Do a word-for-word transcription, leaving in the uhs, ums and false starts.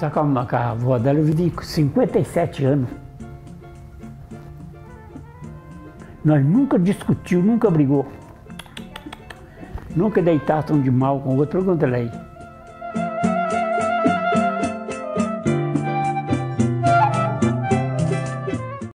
Só que a, com a avó dela eu vivi cinquenta e sete anos. Nós nunca discutimos, nunca brigou. Nunca deitaram de mal com o outro, pergunta ela aí.